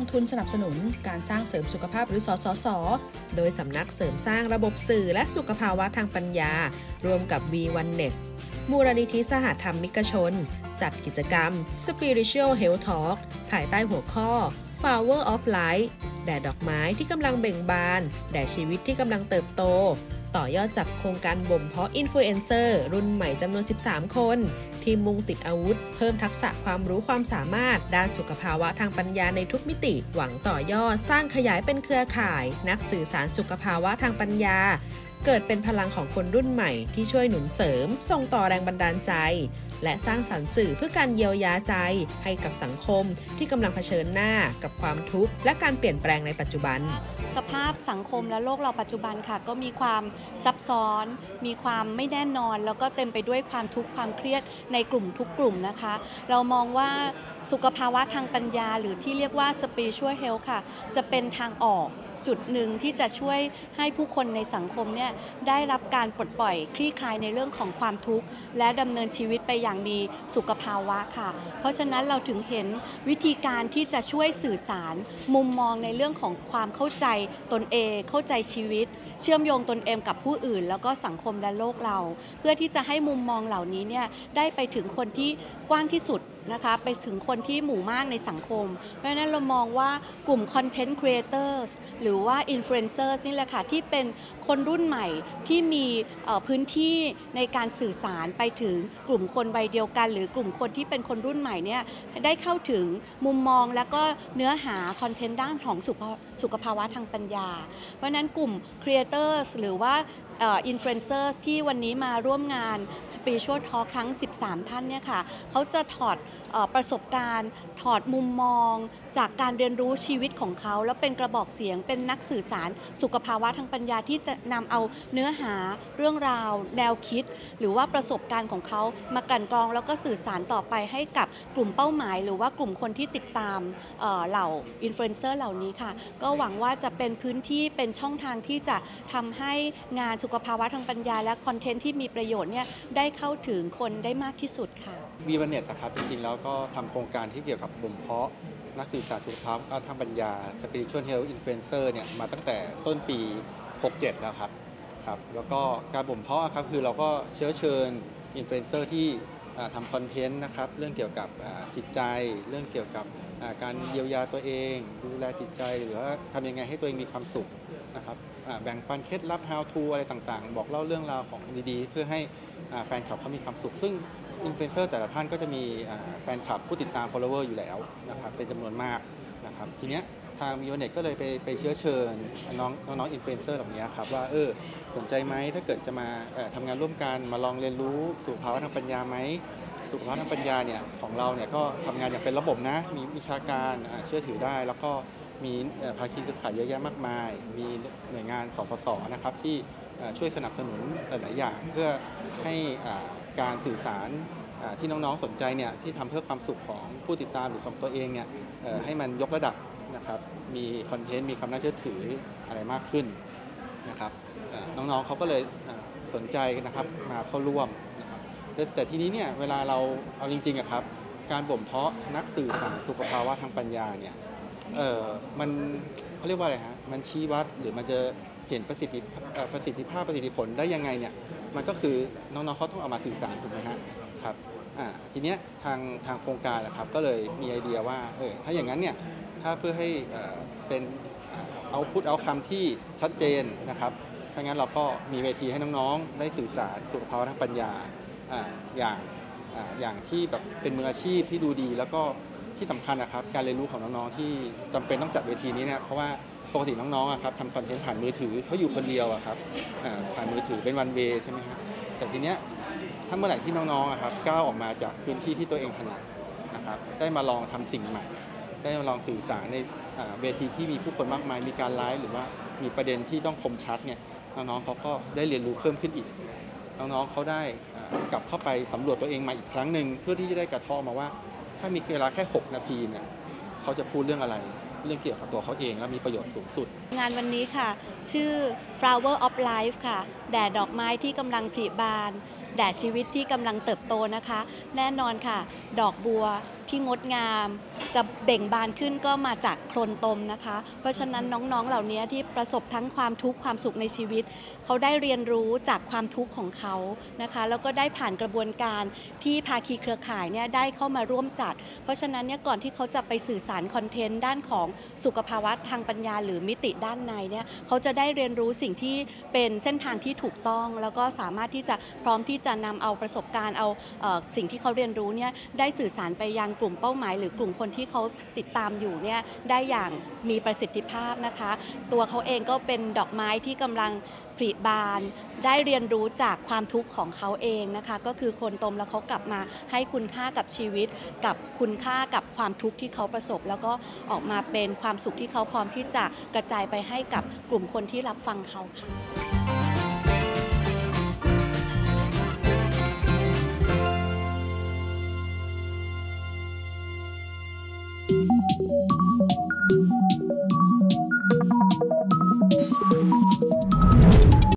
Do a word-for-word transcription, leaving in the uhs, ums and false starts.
องทุนสนับสนุนการสร้างเสริมสุขภาพหรือสสส.โดยสำนักเสริมสร้างระบบสื่อและสุขภาวะทางปัญญาร่วมกับ วี วัน เนส มูลนิธิสหธรรมิกชนจัดกิจกรรม Spiritual Health Talk ภายใต้หัวข้อ Flower of Life แด่ดอกไม้ที่กำลังเบ่งบานแด่ชีวิตที่กำลังเติบโตต่อยอดจากโครงการบ่มเพาะอินฟลูเอนเซอร์รุ่นใหม่จำนวน สิบสาม คนที่มุ่งติดอาวุธเพิ่มทักษะความรู้ความสามารถด้านสุขภาวะทางปัญญาในทุกมิติหวังต่อยอดสร้างขยายเป็นเครือข่ายนักสื่อสารสุขภาวะทางปัญญาเกิดเป็นพลังของคนรุ่นใหม่ที่ช่วยหนุนเสริมส่งต่อแรงบันดาลใจและสร้างสรรค์สื่อเพื่อการเยียวยาใจให้กับสังคมที่กำลังเผชิญหน้ากับความทุกข์และการเปลี่ยนแปลงในปัจจุบันสภาพสังคมและโลกเราปัจจุบันค่ะก็มีความซับซ้อนมีความไม่แน่นอนแล้วก็เต็มไปด้วยความทุกข์ความเครียดในกลุ่มทุกกลุ่มนะคะเรามองว่าสุขภาวะทางปัญญาหรือที่เรียกว่า Spiritual Health ค่ะจะเป็นทางออกจุดหนึ่งที่จะช่วยให้ผู้คนในสังคมเนี่ยได้รับการปลดปล่อยคลี่คลายในเรื่องของความทุกข์และดำเนินชีวิตไปอย่างมีสุขภาวะค่ะเพราะฉะนั้นเราถึงเห็นวิธีการที่จะช่วยสื่อสารมุมมองในเรื่องของความเข้าใจตนเองเข้าใจชีวิตเชื่อมโยงตนเองกับผู้อื่นแล้วก็สังคมและโลกเราเพื่อที่จะให้มุมมองเหล่านี้เนี่ยได้ไปถึงคนที่กว้างที่สุดนะคะไปถึงคนที่หมู่มากในสังคมเพราะฉะนั้นเรามองว่ากลุ่ม Content Creators หรือว่า Influencers นี่แหละค่ะที่เป็นคนรุ่นใหม่ที่มีพื้นที่ในการสื่อสารไปถึงกลุ่มคนวัยเดียวกันหรือกลุ่มคนที่เป็นคนรุ่นใหม่เนี่ยได้เข้าถึงมุมมองและก็เนื้อหาคอนเทนต์ด้านของสุขสุขภาวะทางปัญญาเพราะนั้นกลุ่ม Creators หรือว่าอินฟลูเอนเซอร์ที่วันนี้มาร่วมงาน Spiritual Talk ทั้งสิบสามท่านเนี่ยค่ะเขาจะถอดประสบการณ์ถอดมุมมองจากการเรียนรู้ชีวิตของเขาแล้วเป็นกระบอกเสียงเป็นนักสื่อสารสุขภาวะทางปัญญาที่จะนำเอาเนื้อหาเรื่องราวแนวคิดหรือว่าประสบการณ์ของเขามากลั่นกรองแล้วก็สื่อสารต่อไปให้กับกลุ่มเป้าหมายหรือว่ากลุ่มคนที่ติดตามเอ่อเหล่าอินฟลูเอนเซอร์เหล่านี้ค่ะก็หวังว่าจะเป็นพื้นที่เป็นช่องทางที่จะทำให้งานสุขภาวะทางปัญญาและคอนเทนต์ที่มีประโยชน์เนี่ยได้เข้าถึงคนได้มากที่สุดค่ะวี วัน เนส นะครับจริงๆแล้วก็ทำโครงการที่เกี่ยวกับบ่มเพาะนักสื่อสารสุขภาพทางปัญญา Spiritual Health Influencer เนี่ยมาตั้งแต่ต้นปีหกเจ็ดแล้วครับครับแล้วก็การบ่มเพาะครับคือเราก็เชื้อเชิญอินฟลูเอนเซอร์ที่ทำคอนเทนต์นะครับเรื่องเกี่ยวกับจิตใจเรื่องเกี่ยวกับการเยียวยาตัวเองดูแลจิตใจหรือว่าทำยังไงให้ตัวเองมีความสุขนะครับแบ่งปันเคล็ดลับ how to อะไรต่างๆบอกเล่าเรื่องราวของดีๆเพื่อให้แฟนคลับเขามีความสุขซึ่งอินฟลูเอนเซอร์แต่ละท่านก็จะมีแฟนคลับผู้ติดตาม follower อยู่แล้วนะครับเป็นจำนวนมากนะครับทีเนี้ยทาง วี วัน เนส ก็เลยไปไปเชื้อเชิญน้องน้องอินฟลูเอนเซอร์เหล่านี้ครับว่าเออสนใจไหมถ้าเกิดจะมาทำงานร่วมกันมาลองเรียนรู้สุขภาวะทางปัญญาไหมสุขภาวะทางปัญญาเนี่ยของเราเนี่ยก็ทำงานอย่างเป็นระบบนะมีวิชาการเชื่อถือได้แล้วก็มีภาคีเครือข่ายเยอะแยะมากมายมีหน่วยงานสสสนะครับที่ช่วยสนับสนุนหลายๆอย่างเพื่อให้การสื่อสารที่น้องๆสนใจเนี่ยที่ทำเพื่อความสุขของผู้ติดตามหรือของตัวเองเนี่ยให้มันยกระดับนะครับมีคอนเทนต์มีความน่าเชื่อถืออะไรมากขึ้นนะครับน้องๆเขาก็เลยสนใจนะครับมาเข้าร่วมนะครับแต่ทีนี้เนี่ยเวลาเราเอาจริงๆอะครับการบ่มเพาะนักสื่อสารสุขภาวะทางปัญญาเนี่ยเออมันเขาเรียกว่าอะไรฮะมันชี้วัดหรือมันจะเห็นประสิทธิประสิทธิภาพประสิทธิผลได้ยังไงเนี่ยมันก็คือน้องๆเขาต้องเอามาสื่อสารถูกไหมฮะครับอ่าทีเนี้ยทางทางโครงการนะครับก็เลยมีไอเดียว่าเออถ้าอย่างนั้นเนี่ยถ้าเพื่อให้เป็นเอาพุทเอาคำที่ชัดเจนนะครับถ้างั้นเราก็มีเวทีให้น้องๆได้สื่อสารสุขภาวะทางปัญญาอ่าอย่างอ่าอย่างที่แบบเป็นมืออาชีพที่ดูดีแล้วก็ที่สำคัญนะครับการเรียนรู้ของน้องๆที่จำเป็นต้องจัดเวทีนี้เนี่ยเพราะว่าปกติน้องๆครับทำคอนเทนต์ผ่านมือถือเขาอยู่คนเดียวอะครับผ่านมือถือเป็นวันเวย์ใช่ไหมครับแต่ทีเนี้ยถ้าเมื่อไหร่ที่น้องๆครับก้าวออกมาจากพื้นที่ที่ตัวเองถนัดนะครับได้มาลองทำสิ่งใหม่ได้มาลองสื่อสารในเวทีที่มีผู้คนมากมายมีการไลฟ์หรือว่ามีประเด็นที่ต้องคมชัดเนี่ยน้องๆเขาก็ได้เรียนรู้เพิ่มขึ้นอีกน้องๆเขาได้กลับเข้าไปสำรวจตัวเองมาอีกครั้งหนึ่งเพื่อที่จะได้กระทบมาว่าถ้ามีเวลาแค่หกนาทีเนี่ยเขาจะพูดเรื่องอะไรเรื่องเกี่ยวกับตัวเขาเองและมีประโยชน์สูงสุดงานวันนี้ค่ะชื่อ Flower of Life ค่ะแด่ดอกไม้ที่กำลังผลิบานแด่ชีวิตที่กำลังเติบโตนะคะแน่นอนค่ะดอกบัวที่งดงามจะเบ่งบานขึ้นก็มาจากโคลนตมนะคะเพราะฉะนั้นน้องๆเหล่านี้ที่ประสบทั้งความทุกข์ความสุขในชีวิตเขาได้เรียนรู้จากความทุกข์ของเขานะคะแล้วก็ได้ผ่านกระบวนการที่ภาคีเครือข่ายเนี่ยได้เข้ามาร่วมจัดเพราะฉะนั้นเนี่ยก่อนที่เขาจะไปสื่อสารคอนเทนต์ด้านของสุขภาวะทางปัญญาหรือมิติด้านในเนี่ยเขาจะได้เรียนรู้สิ่งที่เป็นเส้นทางที่ถูกต้องแล้วก็สามารถที่จะพร้อมที่จะนำเอาประสบการณ์เอาเอ่อสิ่งที่เขาเรียนรู้เนี่ยได้สื่อสารไปยังกลุ่มเป้าหมายหรือกลุ่มคนที่เขาติดตามอยู่เนี่ยได้อย่างมีประสิทธิภาพนะคะตัวเขาเองก็เป็นดอกไม้ที่กำลังผลิบานได้เรียนรู้จากความทุกข์ของเขาเองนะคะก็คือโคลนตมแล้วเขากลับมาให้คุณค่ากับชีวิตกับคุณค่ากับความทุกข์ที่เขาประสบแล้วก็ออกมาเป็นความสุขที่เขาพร้อมที่จะกระจายไปให้กับกลุ่มคนที่รับฟังเขาค่ะ